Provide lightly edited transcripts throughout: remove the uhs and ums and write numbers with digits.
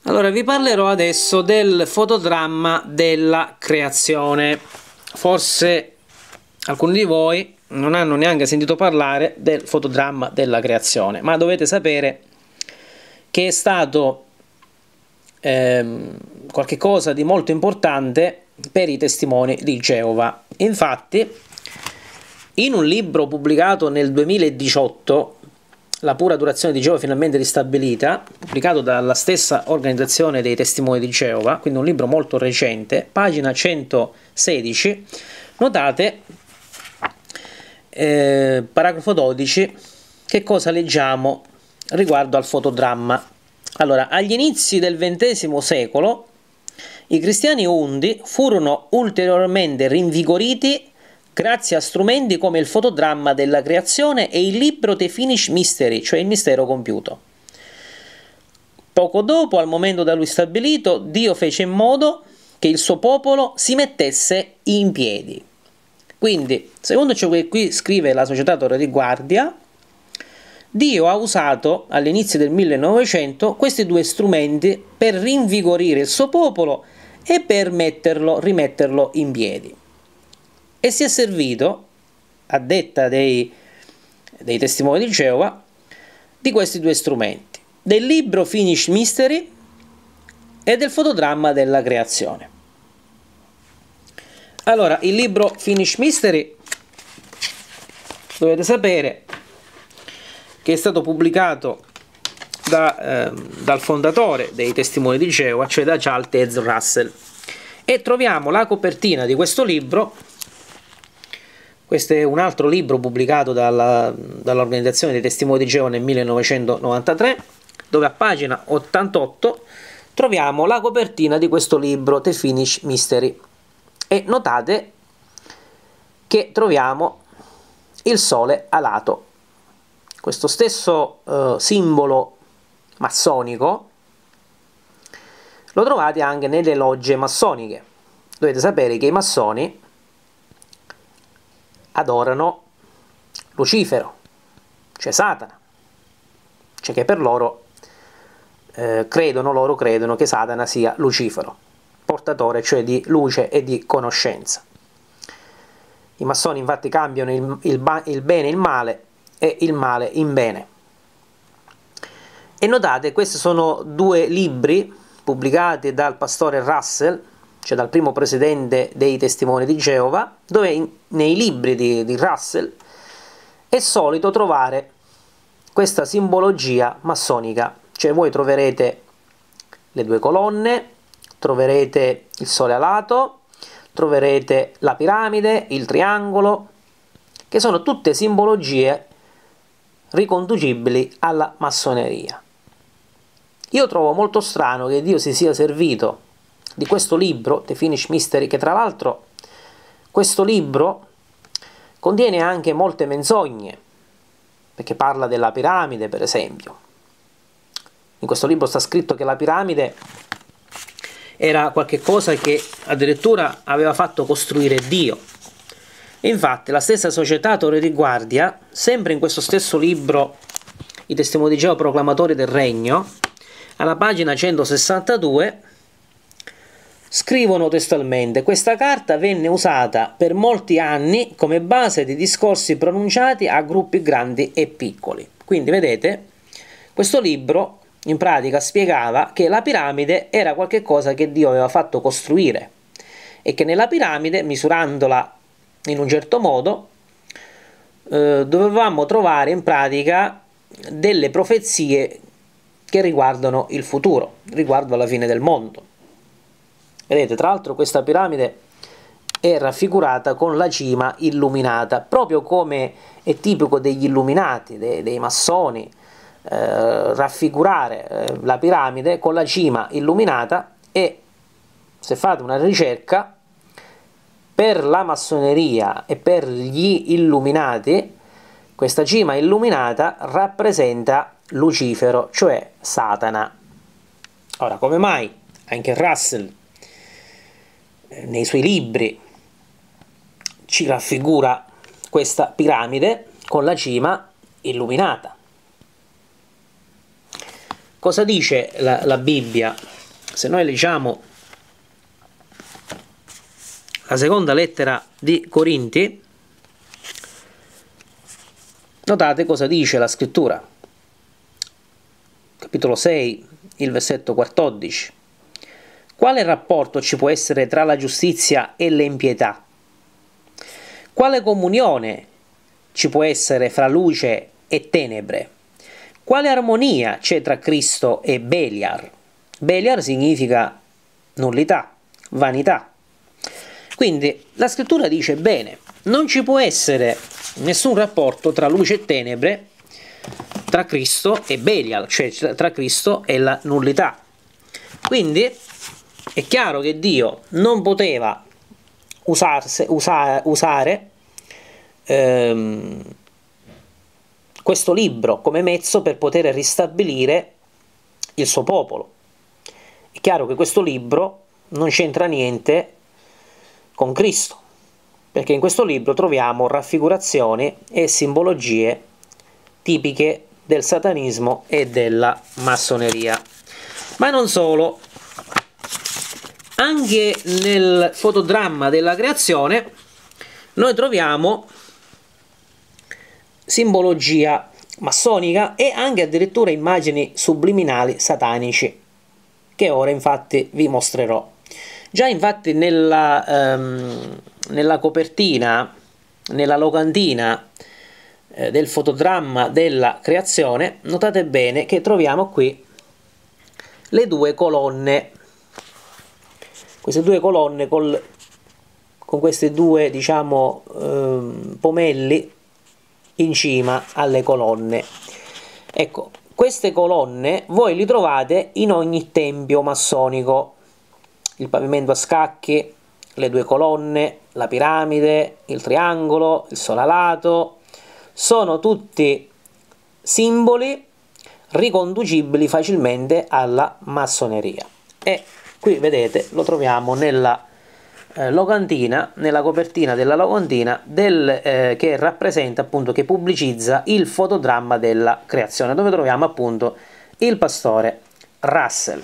Allora, vi parlerò adesso del fotodramma della creazione. Forse alcuni di voi non hanno neanche sentito parlare del fotodramma della creazione, ma dovete sapere che è stato qualche cosa di molto importante per i testimoni di Geova. Infatti, in un libro pubblicato nel 2018, La pura durazione di Geova finalmente ristabilita, pubblicato dalla stessa organizzazione dei testimoni di Geova, quindi un libro molto recente, pagina 116, notate, paragrafo 12, che cosa leggiamo riguardo al fotodramma. Allora, agli inizi del XX secolo, i cristiani undi furono ulteriormente rinvigoriti grazie a strumenti come il fotodramma della creazione e il libro The Finished Mystery, cioè il mistero compiuto. Poco dopo, al momento da lui stabilito, Dio fece in modo che il suo popolo si mettesse in piedi. Quindi, secondo ciò che qui scrive la Società Torre di Guardia, Dio ha usato all'inizio del 1900 questi due strumenti per rinvigorire il suo popolo e per rimetterlo in piedi. E si è servito, a detta dei testimoni di Geova, di questi due strumenti, del libro Finished Mystery e del fotodramma della creazione. Allora, il libro Finished Mystery, dovete sapere che è stato pubblicato dal fondatore dei testimoni di Geova, cioè da Charles Taze Russell, e troviamo la copertina di questo libro. Questo è un altro libro pubblicato dall'Organizzazione dei Testimoni di Geova nel 1993, dove a pagina 88 troviamo la copertina di questo libro, The Finished Mystery. E notate che troviamo il sole alato. Questo stesso simbolo massonico lo trovate anche nelle logge massoniche. Dovete sapere che i massoni adorano Lucifero, cioè Satana, cioè che per loro credono che Satana sia Lucifero, portatore cioè di luce e di conoscenza. I massoni infatti cambiano il bene in male e il male in bene. E notate, questi sono due libri pubblicati dal pastore Russell, cioè dal primo presidente dei testimoni di Geova, dove nei libri di Russell è solito trovare questa simbologia massonica, cioè voi troverete le due colonne, troverete il sole alato, troverete la piramide, il triangolo, che sono tutte simbologie riconducibili alla massoneria. Io trovo molto strano che Dio si sia servito di questo libro, The Finished Mystery, che tra l'altro questo libro contiene anche molte menzogne, perché parla della piramide, per esempio. In questo libro sta scritto che la piramide era qualche cosa che addirittura aveva fatto costruire Dio. Infatti la stessa Società Torre di Guardia, sempre in questo stesso libro I Testimoni di Geova Proclamatori del Regno, alla pagina 162, scrivono testualmente: questa carta venne usata per molti anni come base di discorsi pronunciati a gruppi grandi e piccoli. Quindi vedete, questo libro in pratica spiegava che la piramide era qualcosa che Dio aveva fatto costruire e che nella piramide, misurandola in un certo modo, dovevamo trovare in pratica delle profezie che riguardano il futuro, riguardo alla fine del mondo. Vedete, tra l'altro questa piramide è raffigurata con la cima illuminata, proprio come è tipico degli illuminati, dei massoni, raffigurare la piramide con la cima illuminata. E se fate una ricerca, per la massoneria e per gli illuminati, questa cima illuminata rappresenta Lucifero, cioè Satana. Ora, come mai anche Russell nei suoi libri ci raffigura questa piramide con la cima illuminata? Cosa dice la Bibbia se noi leggiamo la seconda lettera di Corinti, notate cosa dice la scrittura. Capitolo 6, il versetto 14. Quale rapporto ci può essere tra la giustizia e l'impietà? Quale comunione ci può essere fra luce e tenebre? Quale armonia c'è tra Cristo e Beliar? Beliar significa nullità, vanità. Quindi la scrittura dice bene, non ci può essere nessun rapporto tra luce e tenebre, tra Cristo e Belial, cioè tra Cristo e la nullità. Quindi è chiaro che Dio non poteva usare questo libro come mezzo per poter ristabilire il suo popolo. È chiaro che questo libro non c'entra niente con Cristo, perché in questo libro troviamo raffigurazioni e simbologie tipiche del satanismo e della massoneria. Ma non solo, anche nel fotodramma della creazione noi troviamo simbologia massonica e anche addirittura immagini subliminali satanici, che ora infatti vi mostrerò. Già infatti nella copertina, nella locandina del fotodramma della creazione, notate bene che troviamo qui le due colonne, queste due colonne con questi due, diciamo, pomelli in cima alle colonne. Ecco, queste colonne voi li trovate in ogni tempio massonico: il pavimento a scacchi, le due colonne, la piramide, il triangolo, il sole alato, sono tutti simboli riconducibili facilmente alla massoneria. E qui vedete, lo troviamo nella locandina, nella copertina della locandina che rappresenta, appunto, che pubblicizza il fotodramma della creazione, dove troviamo appunto il pastore Russell.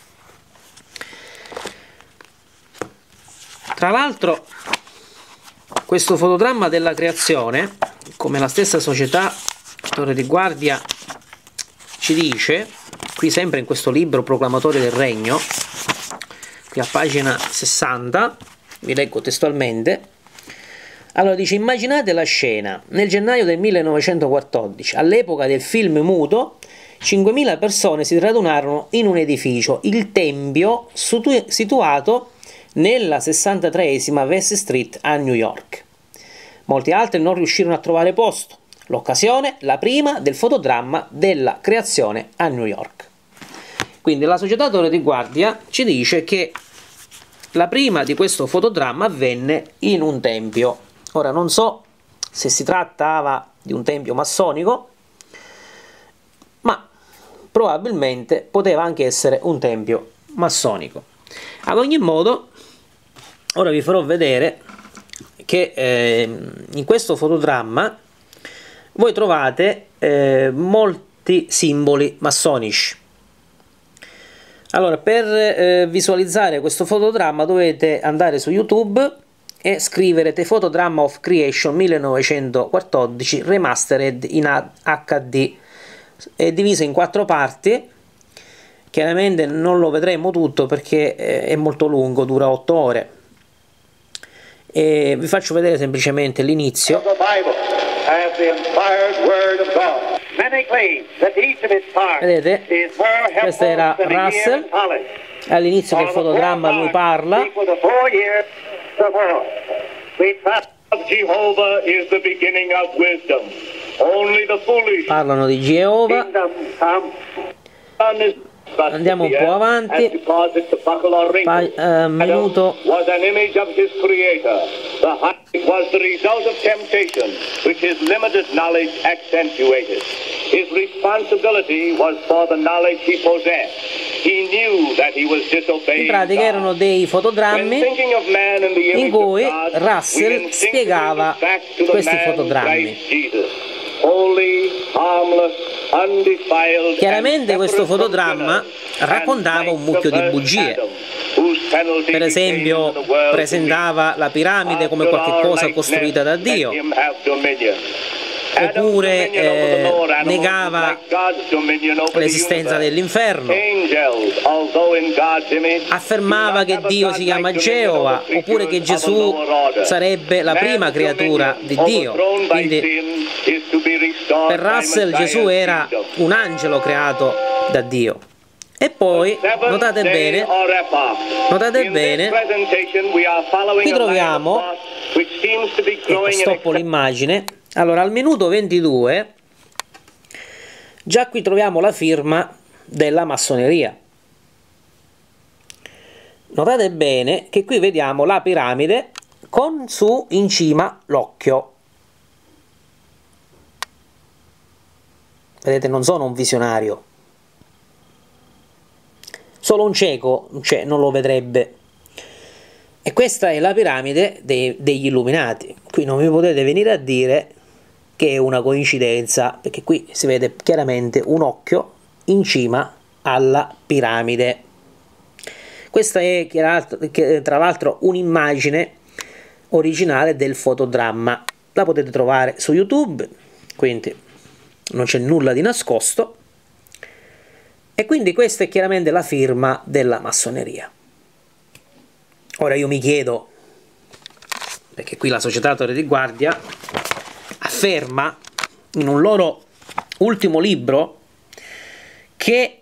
Tra l'altro questo fotodramma della creazione, come la stessa società Torre di Guardia ci dice, qui sempre in questo libro Proclamatori del Regno, qui a pagina 60, vi leggo testualmente. Allora dice: immaginate la scena, nel gennaio del 1914, all'epoca del film muto, 5.000 persone si radunarono in un edificio, il Tempio, situato nella 63esima West Street a New York. Molti altri non riuscirono a trovare posto. L'occasione, la prima del fotodramma della creazione a New York. Quindi la società Torre di Guardia ci dice che la prima di questo fotodramma avvenne in un tempio. Ora non so se si trattava di un tempio massonico, ma probabilmente poteva anche essere un tempio massonico. Ad ogni modo, ora vi farò vedere che in questo fotodramma voi trovate molti simboli massonici. Allora, per visualizzare questo fotodramma dovete andare su YouTube e scrivere The Photodramma of Creation 1914 Remastered in HD. È diviso in 4 parti. Chiaramente non lo vedremo tutto perché è molto lungo, dura 8 ore. E vi faccio vedere semplicemente l'inizio. Vedete? Questo era Russell. All'inizio del fotodramma lui parla. Parlano di Geova. Andiamo un po' avanti. Minuto. Was the result of temptation, which his limited knowledge accentuated. His responsibility was for the knowledge he possessed. He knew that he was disobeying. In pratica erano dei fotodrammi in cui Russell spiegava questi fotodrammi. Holy, harmless, Chiaramente questo fotodramma raccontava un mucchio di bugie. Per esempio, presentava la piramide come qualcosa costruita da Dio, oppure negava l'esistenza dell'inferno, affermava che Dio si chiama Geova, oppure che Gesù sarebbe la prima creatura di Dio. Quindi per Russell Gesù era un angelo creato da Dio. E poi, notate bene, qui troviamo, stoppo l'immagine, allora al minuto 22, già qui troviamo la firma della massoneria. Notate bene che qui vediamo la piramide con su in cima l'occhio. Vedete, non sono un visionario. Solo un cieco non lo vedrebbe. E questa è la piramide degli Illuminati. Qui non mi potete venire a dire che è una coincidenza, perché qui si vede chiaramente un occhio in cima alla piramide. Questa è tra l'altro un'immagine originale del fotodramma. La potete trovare su YouTube, quindi non c'è nulla di nascosto. E quindi questa è chiaramente la firma della massoneria. Ora io mi chiedo, perché qui la Società Torre di Guardia afferma in un loro ultimo libro che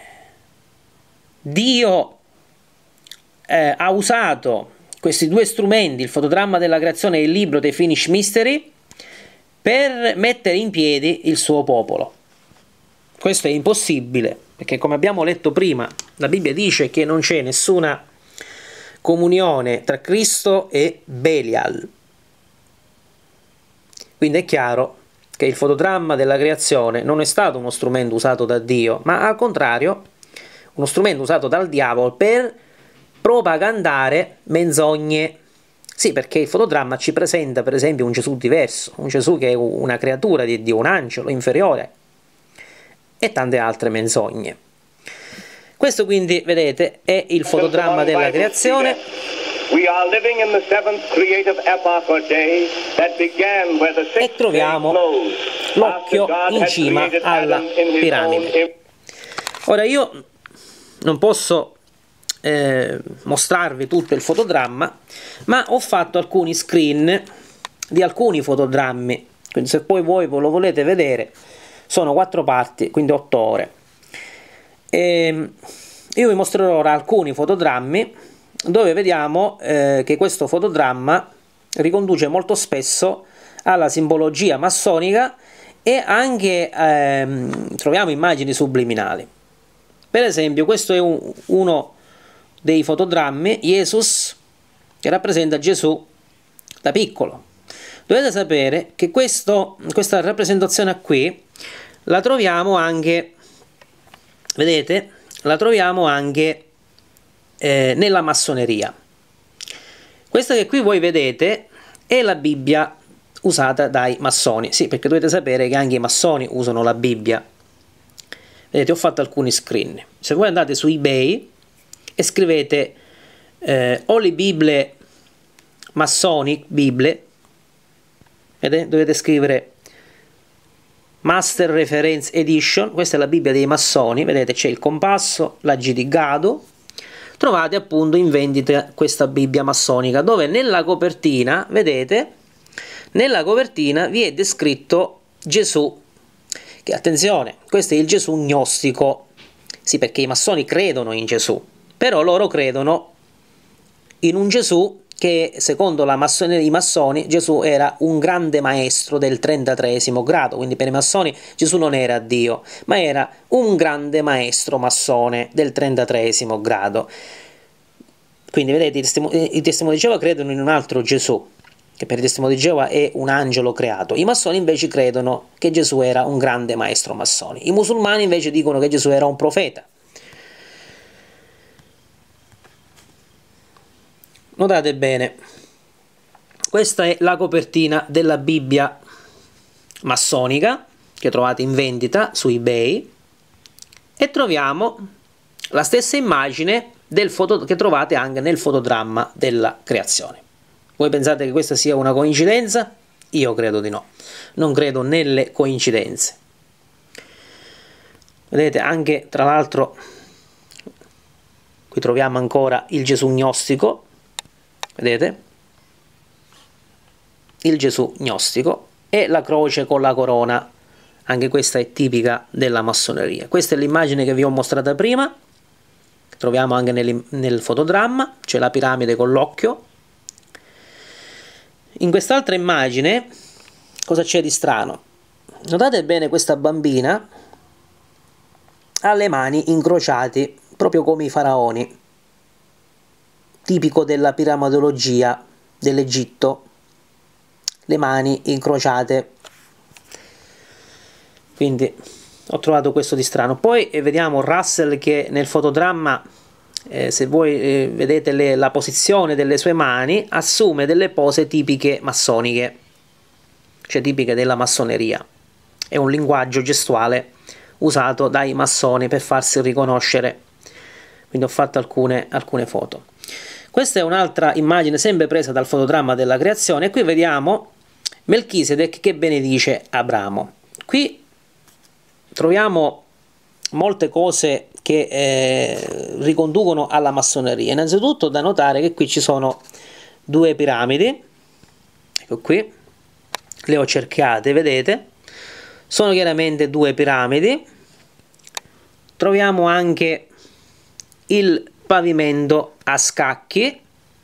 Dio ha usato questi due strumenti, il fotodramma della creazione e il libro dei Finnish Mystery, per mettere in piedi il suo popolo. Questo è impossibile, perché come abbiamo letto prima, la Bibbia dice che non c'è nessuna comunione tra Cristo e Belial. Quindi è chiaro che il fotodramma della creazione non è stato uno strumento usato da Dio, ma al contrario uno strumento usato dal diavolo per propagandare menzogne. Sì, perché il fotodramma ci presenta per esempio un Gesù diverso, un Gesù che è una creatura di Dio, un angelo inferiore, e tante altre menzogne. Questo quindi, vedete, è il fotodramma della creazione. E troviamo l'occhio in cima alla piramide. Ora io non posso mostrarvi tutto il fotodramma, ma ho fatto alcuni screen di alcuni fotodrammi, quindi se poi voi lo volete vedere, sono 4 parti, quindi 8 ore. Io vi mostrerò ora alcuni fotodrammi dove vediamo che questo fotodramma riconduce molto spesso alla simbologia massonica e anche troviamo immagini subliminali. Per esempio, questo è uno dei fotodrammi, Jesus, che rappresenta Gesù da piccolo. Dovete sapere che questa rappresentazione qui la troviamo anche, vedete, la troviamo anche nella massoneria. Questa che qui voi vedete è la Bibbia usata dai massoni. Sì, perché dovete sapere che anche i massoni usano la Bibbia. Vedete, ho fatto alcuni screen. Se voi andate su eBay e scrivete Holy Bible Masonic Bible, vedete, dovete scrivere Master Reference Edition, questa è la Bibbia dei massoni, vedete c'è il compasso, la G di Gado, trovate appunto in vendita questa Bibbia massonica, dove nella copertina, vedete, nella copertina vi è descritto Gesù, che attenzione, questo è il Gesù gnostico, sì, perché i massoni credono in Gesù, però loro credono in un Gesù che secondo la massoneria, i massoni, Gesù era un grande maestro del 33esimo grado, quindi per i massoni Gesù non era Dio, ma era un grande maestro massone del 33esimo grado. Quindi vedete, i testimoni di Geova credono in un altro Gesù, che per i testimoni di Geova è un angelo creato. I massoni invece credono che Gesù era un grande maestro massone. I musulmani invece dicono che Gesù era un profeta. Notate bene, questa è la copertina della Bibbia massonica, che trovate in vendita su eBay, e troviamo la stessa immagine che trovate anche nel fotodramma della creazione. Voi pensate che questa sia una coincidenza? Io credo di no, non credo nelle coincidenze. Vedete, anche tra l'altro qui troviamo ancora il Gesù gnostico, vedete? Il Gesù gnostico e la croce con la corona, anche questa è tipica della massoneria. Questa è l'immagine che vi ho mostrato prima, troviamo anche nel fotodramma, c'è la piramide con l'occhio. In quest'altra immagine cosa c'è di strano? Notate bene, questa bambina ha le mani incrociate proprio come i faraoni, tipico della piramidologia dell'Egitto, le mani incrociate. Quindi ho trovato questo di strano. Poi vediamo Russell che nel fotodramma, se voi vedete la posizione delle sue mani, assume delle pose tipiche massoniche, cioè tipiche della massoneria. È un linguaggio gestuale usato dai massoni per farsi riconoscere. Quindi ho fatto alcune foto. Questa è un'altra immagine sempre presa dal fotodramma della creazione, e qui vediamo Melchisedec che benedice Abramo. Qui troviamo molte cose che riconducono alla massoneria. Innanzitutto da notare che qui ci sono due piramidi, ecco qui, le ho cercate, vedete? Sono chiaramente due piramidi. Troviamo anche il pavimento a scacchi,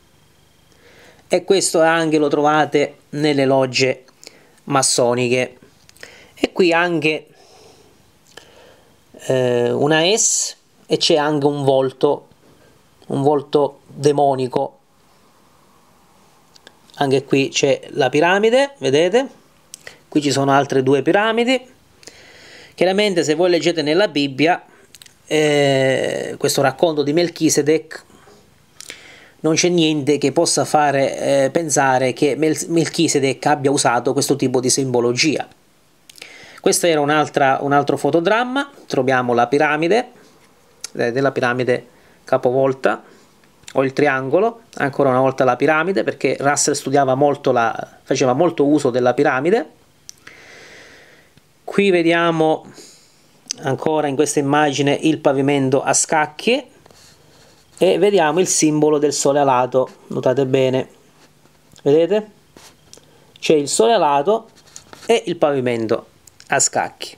e questo anche lo trovate nelle logge massoniche. E qui anche una S, e c'è anche un volto demonico. Anche qui c'è la piramide, vedete? Qui ci sono altre due piramidi. Chiaramente se voi leggete nella Bibbia questo racconto di Melchisedec, non c'è niente che possa fare pensare che Melchisedec abbia usato questo tipo di simbologia. Questo era un altro fotodramma. Troviamo la piramide, vedete la piramide capovolta, o il triangolo, ancora una volta la piramide, perché Russell studiava molto faceva molto uso della piramide. Qui vediamo ancora in questa immagine il pavimento a scacchi, e vediamo il simbolo del sole alato, notate bene, vedete? C'è il sole alato e il pavimento a scacchi.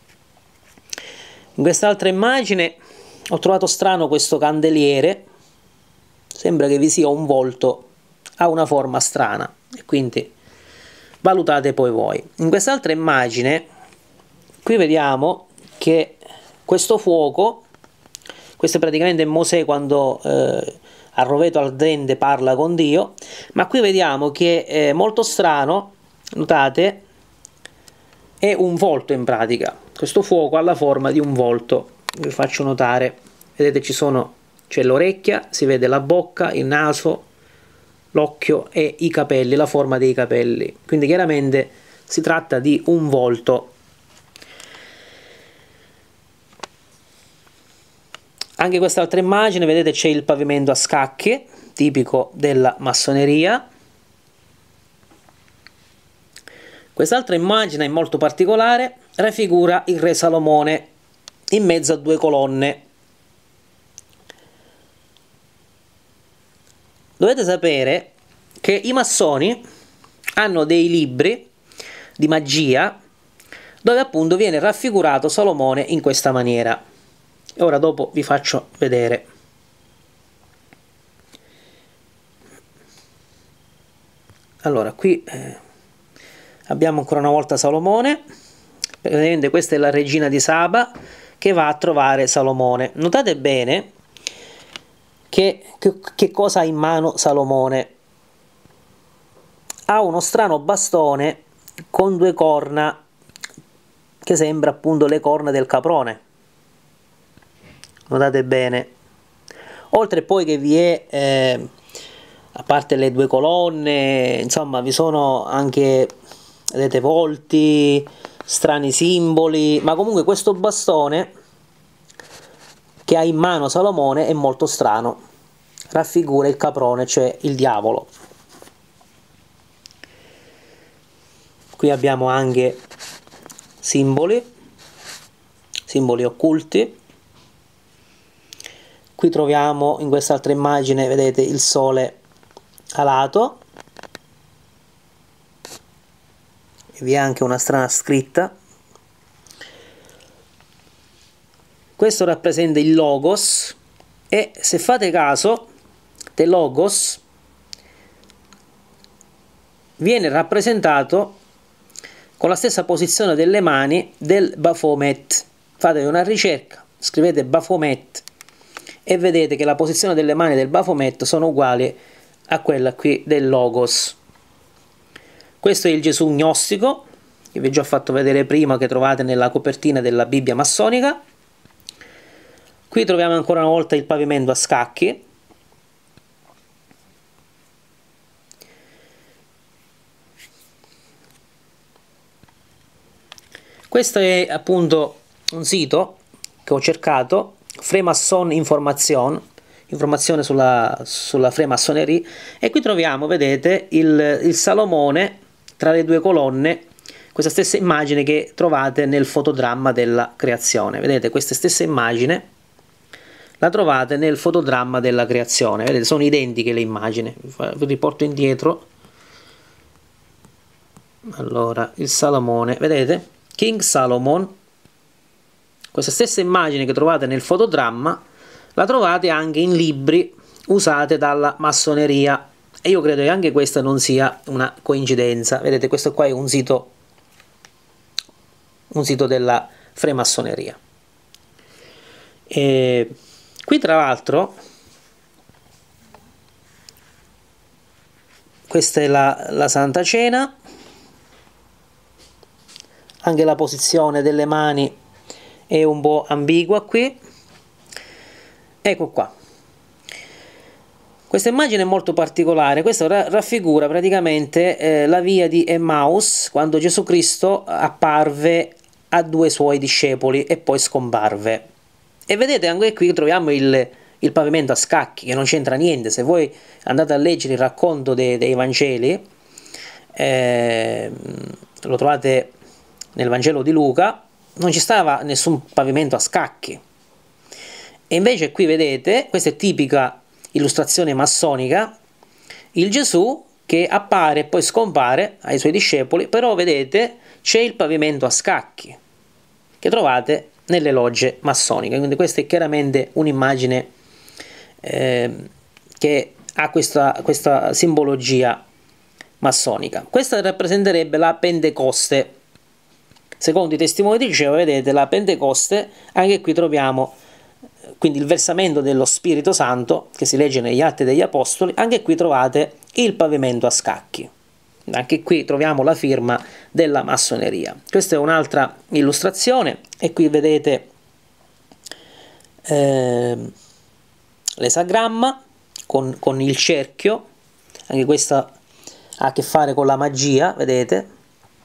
In quest'altra immagine ho trovato strano questo candeliere, sembra che vi sia un volto, ha una forma strana, e quindi valutate poi voi. In quest'altra immagine qui vediamo che questo fuoco, questo è praticamente Mosè quando a roveto ardente parla con Dio, ma qui vediamo che è molto strano, notate, è un volto in pratica. Questo fuoco ha la forma di un volto, vi faccio notare, vedete c'è l'orecchia, si vede la bocca, il naso, l'occhio e i capelli, la forma dei capelli, quindi chiaramente si tratta di un volto. Anche quest'altra immagine, vedete, c'è il pavimento a scacchi, tipico della massoneria. Quest'altra immagine è molto particolare, raffigura il re Salomone in mezzo a due colonne. Dovete sapere che i massoni hanno dei libri di magia dove appunto viene raffigurato Salomone in questa maniera. E ora dopo vi faccio vedere. Allora, qui abbiamo ancora una volta Salomone. Praticamente questa è la regina di Saba che va a trovare Salomone. Notate bene che cosa ha in mano Salomone. Ha uno strano bastone con due corna che sembra appunto le corna del caprone. Notate bene. Oltre poi che vi è, a parte le due colonne, insomma vi sono anche, vedete, volti, strani simboli, ma comunque questo bastone che ha in mano Salomone è molto strano, raffigura il caprone, cioè il diavolo. Qui abbiamo anche simboli occulti. Qui troviamo in quest'altra immagine, vedete, il sole alato, e vi è anche una strana scritta. Questo rappresenta il Logos, e se fate caso, del Logos viene rappresentato con la stessa posizione delle mani del Baphomet. Fate una ricerca, scrivete Baphomet e vedete che la posizione delle mani del Baphomet sono uguali a quella qui del Logos. Questo è il Gesù gnostico, che vi ho già fatto vedere prima, che trovate nella copertina della Bibbia massonica. Qui troviamo ancora una volta il pavimento a scacchi. Questo è appunto un sito che ho cercato, Freemason Information, informazione sulla Freemassoneria, e qui troviamo, vedete, il Salomone tra le due colonne, questa stessa immagine che trovate nel fotodramma della creazione. Vedete, questa stessa immagine la trovate nel fotodramma della creazione, vedete, sono identiche le immagini. Vi riporto indietro. Allora, il Salomone, vedete? King Solomon, questa stessa immagine che trovate nel fotodramma la trovate anche in libri usate dalla massoneria, e io credo che anche questa non sia una coincidenza. Vedete, questo qua è un sito della Freemassoneria. E qui tra l'altro questa è la Santa Cena. Anche la posizione delle mani è un po' ambigua qui. Ecco qua. Questa immagine è molto particolare. Questo raffigura praticamente la via di Emmaus, quando Gesù Cristo apparve a due suoi discepoli e poi scomparve. E vedete, anche qui troviamo il pavimento a scacchi, che non c'entra niente. Se voi andate a leggere il racconto dei Vangeli, lo trovate nel Vangelo di Luca, non ci stava nessun pavimento a scacchi. E invece qui vedete, questa è tipica illustrazione massonica, il Gesù che appare e poi scompare ai suoi discepoli, però vedete c'è il pavimento a scacchi che trovate nelle logge massoniche. Quindi questa è chiaramente un'immagine che ha questa simbologia massonica. Questa rappresenterebbe la Pentecoste. Secondo i testimoni di Geova, vedete, la Pentecoste, anche qui troviamo quindi il versamento dello Spirito Santo, che si legge negli Atti degli Apostoli. Anche qui trovate il pavimento a scacchi. Anche qui troviamo la firma della massoneria. Questa è un'altra illustrazione, e qui vedete l'esagramma con il cerchio. Anche questa ha a che fare con la magia, vedete.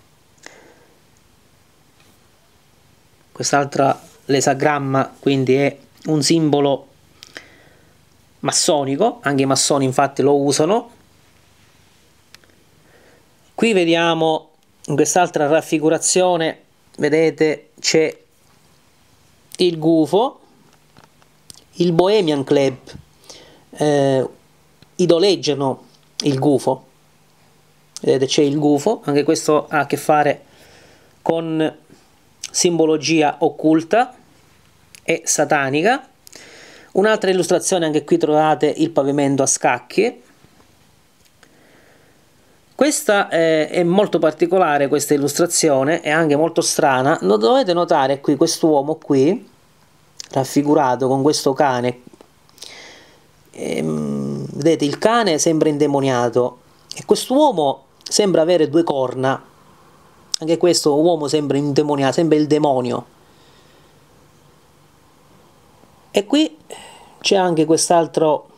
Quest'altra, l'esagramma, quindi è un simbolo massonico, anche i massoni infatti lo usano. Qui vediamo in quest'altra raffigurazione, vedete, c'è il gufo, il Bohemian Club idoleggiano il gufo, vedete, c'è il gufo, anche questo ha a che fare con simbologia occulta e satanica. Un'altra illustrazione, anche qui trovate il pavimento a scacchi. Questa è molto particolare, questa illustrazione è anche molto strana. Dovete notare qui quest'uomo qui raffigurato con questo cane. Vedete, il cane sembra indemoniato e quest'uomo sembra avere due corna. Anche questo uomo sembra indemoniato, sembra il demonio. E qui c'è anche questa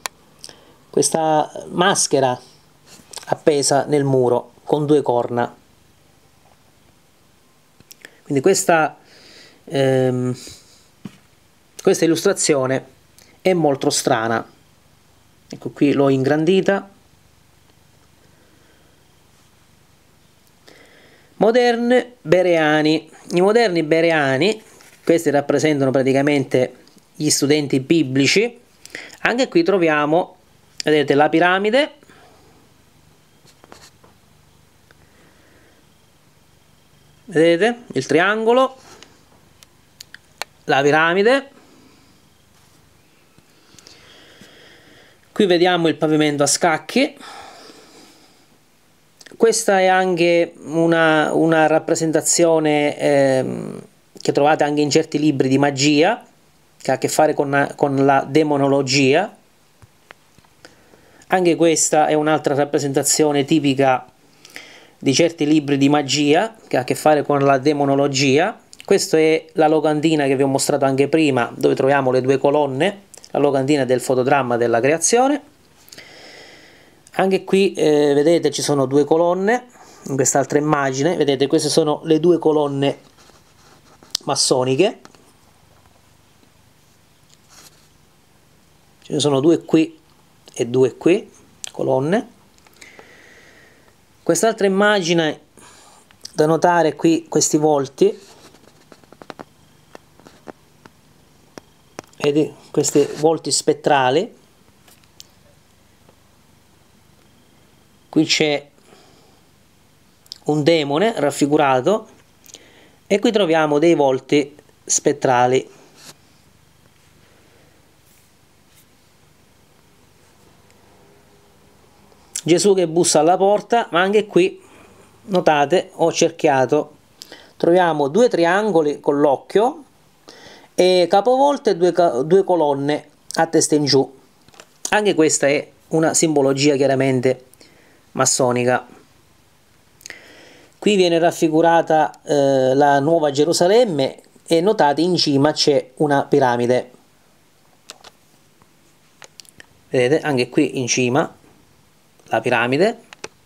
maschera appesa nel muro con due corna. Quindi questa illustrazione è molto strana. Ecco, qui l'ho ingrandita. Moderni bereani. I moderni bereani, questi rappresentano praticamente gli studenti biblici. Anche qui troviamo, vedete, la piramide, vedete il triangolo, la piramide. Qui vediamo il pavimento a scacchi. Questa è anche una rappresentazione che trovate anche in certi libri di magia, che ha a che fare con la demonologia. Anche questa è un'altra rappresentazione tipica di certi libri di magia, che ha a che fare con la demonologia. Questa è la locandina che vi ho mostrato anche prima, dove troviamo le due colonne, la locandina del fotodramma della creazione. Anche qui vedete ci sono due colonne, in quest'altra immagine, vedete queste sono le due colonne massoniche, ce ne sono due qui e due qui, colonne. Quest'altra immagine da notare qui, questi volti, vedi questi volti spettrali. Qui c'è un demone raffigurato e qui troviamo dei volti spettrali. Gesù che bussa alla porta, ma anche qui, notate, ho cerchiato, troviamo due triangoli con l'occhio e capovolte due colonne a testa in giù. Anche questa è una simbologia chiaramente massonica. Qui viene raffigurata la Nuova Gerusalemme e notate in cima c'è una piramide. Vedete anche qui in cima la piramide.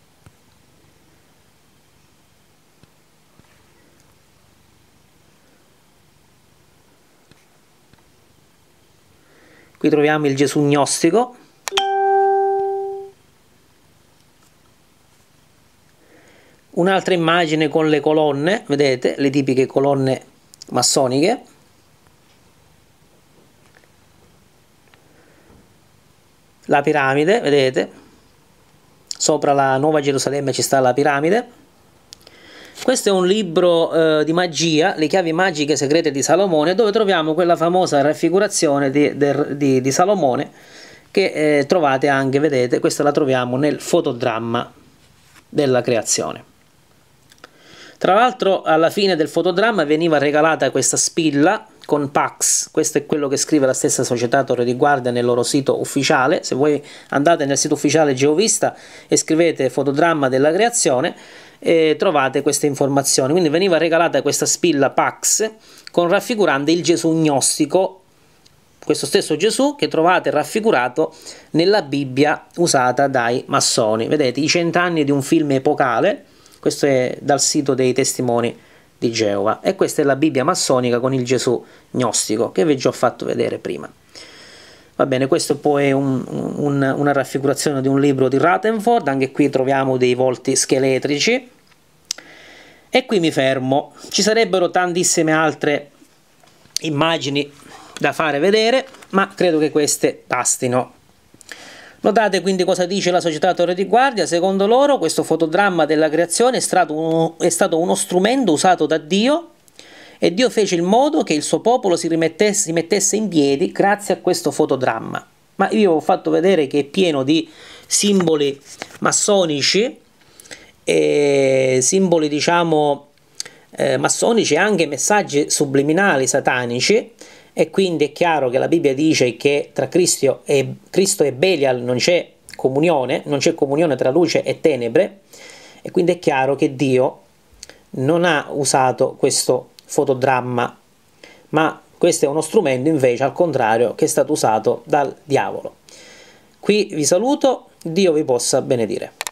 Qui troviamo il Gesù gnostico. Un'altra immagine con le colonne, vedete, le tipiche colonne massoniche. La piramide, vedete, sopra la Nuova Gerusalemme ci sta la piramide. Questo è un libro di magia, Le chiavi magiche segrete di Salomone, dove troviamo quella famosa raffigurazione di Salomone che trovate anche, vedete, questa la troviamo nel fotodramma della creazione. Tra l'altro alla fine del fotodramma veniva regalata questa spilla con Pax, questo è quello che scrive la stessa società Torre di Guardia nel loro sito ufficiale. Se voi andate nel sito ufficiale Geovista e scrivete fotodramma della creazione trovate queste informazioni. Quindi veniva regalata questa spilla Pax con raffigurante il Gesù gnostico, questo stesso Gesù che trovate raffigurato nella Bibbia usata dai massoni. Vedete i 100 anni di un film epocale. Questo è dal sito dei Testimoni di Geova e questa è la Bibbia massonica con il Gesù gnostico che vi ho fatto vedere prima. Va bene, questo poi è una raffigurazione di un libro di Rutherford. Anche qui troviamo dei volti scheletrici e qui mi fermo. Ci sarebbero tantissime altre immagini da fare vedere, ma credo che queste bastino. Notate quindi cosa dice la società Torre di Guardia. Secondo loro questo fotodramma della creazione è stato uno strumento usato da Dio e Dio fece il modo che il suo popolo si mettesse in piedi grazie a questo fotodramma. Ma io vi ho fatto vedere che è pieno di simboli massonici, e simboli diciamo massonici e anche messaggi subliminali satanici. E quindi è chiaro che la Bibbia dice che tra Cristo e Belial non c'è comunione tra luce e tenebre, e quindi è chiaro che Dio non ha usato questo fotodramma, ma questo è uno strumento invece al contrario che è stato usato dal diavolo. Qui vi saluto, Dio vi possa benedire.